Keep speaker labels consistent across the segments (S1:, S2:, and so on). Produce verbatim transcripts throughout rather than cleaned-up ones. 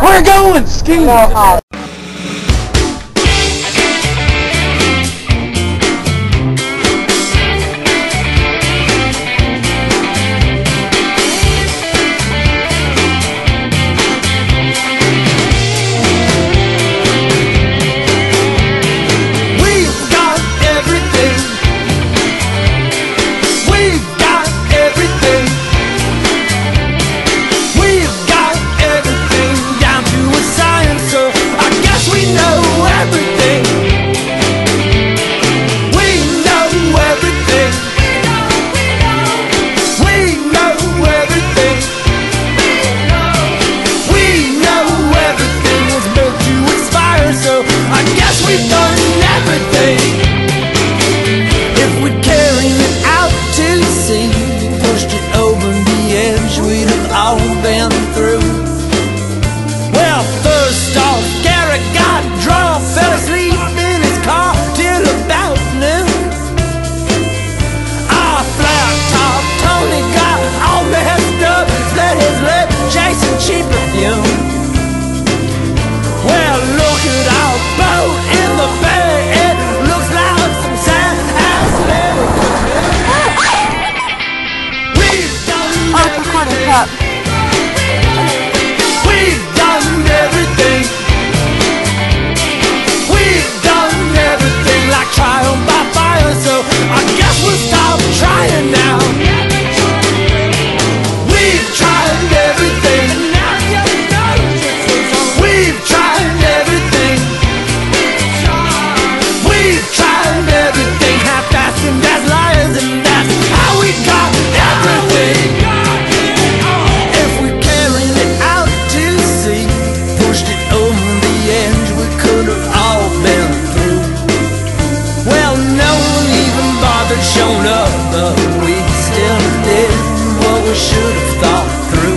S1: We're going skiing! No, up.
S2: We've done everything. We've done everything like trial by fire, so I guess we'll stop trying now. We've tried everything. We've tried everything. We've tried everything, half-assed and as liars, and that's how we got everything. Shown up, but we still did what we should have thought through.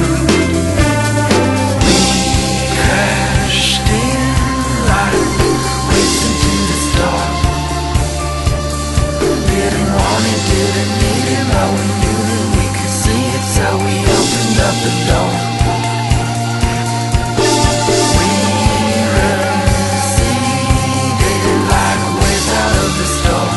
S2: We crashed in light, racing to the stars. Didn't want it, didn't need it, but we knew that we could see it, so we opened up the door. We receded like waves out of the storm.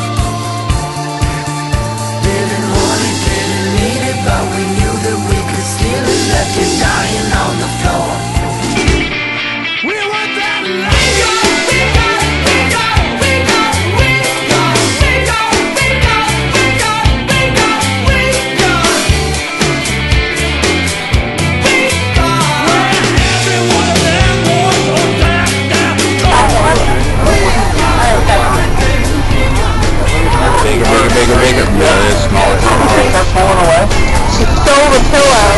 S2: But we knew that we could steal it, left you dying on the floor. We want that life. We go, we go, we go, we go, we go, we go, we go, we go, we go, we go, where every one of them wants to back down.
S3: Bigger, bigger, bigger, bigger. Yeah, it's smaller. Start pulling away.
S4: She stole the pillow.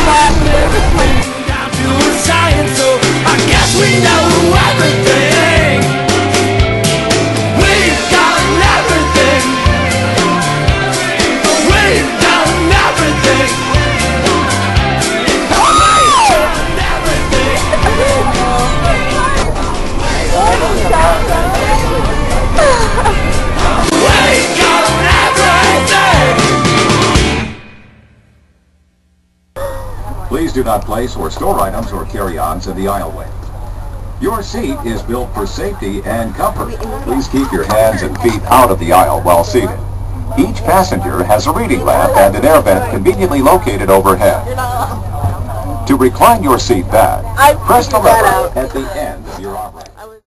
S2: Down to a science, so I guess we know everything. We've done everything. We've done everything. We've done everything. We've done everything.
S3: Please do not place or store items or carry-ons in the aisleway. Your seat is built for safety and comfort. Please keep your hands and feet out of the aisle while seated. Each passenger has a reading lamp and an air vent conveniently located overhead. To recline your seat back, press the lever at the end of your operator.